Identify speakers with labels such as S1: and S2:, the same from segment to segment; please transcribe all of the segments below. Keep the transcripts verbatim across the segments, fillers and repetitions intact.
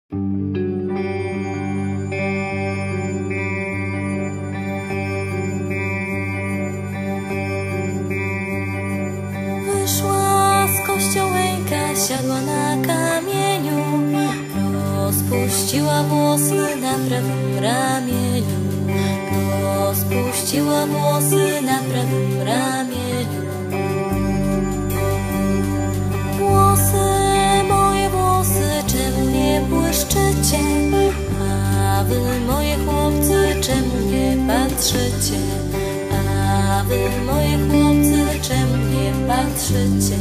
S1: Wyszła z kościołeka, siadła na kamieniu, rozpuściła włosy na prawym ramieniu, rozpuściła włosy na prawym ramieniu. Włosy, moje włosy, czemu nie błyszczycie? A wy, moje chłopcy, czemu nie patrzycie? A wy, moje chłopcy, czemu nie patrzycie?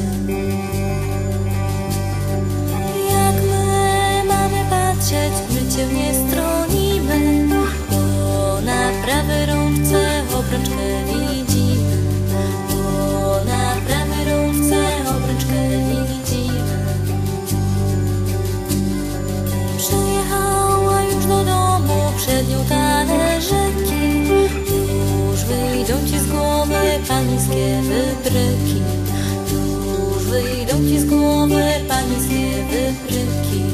S1: Jak my mamy patrzeć, my cię nie stronimy, bo na prawej rączce obrączkę widzimy, bo na prawej rączce obrączkę widzimy. Przyjechała już do domu, przed nią talerzyki, już wyjdą ci z głowy panieńskie wybryki, już wyjdą ci z głowy panieńskie wybryki.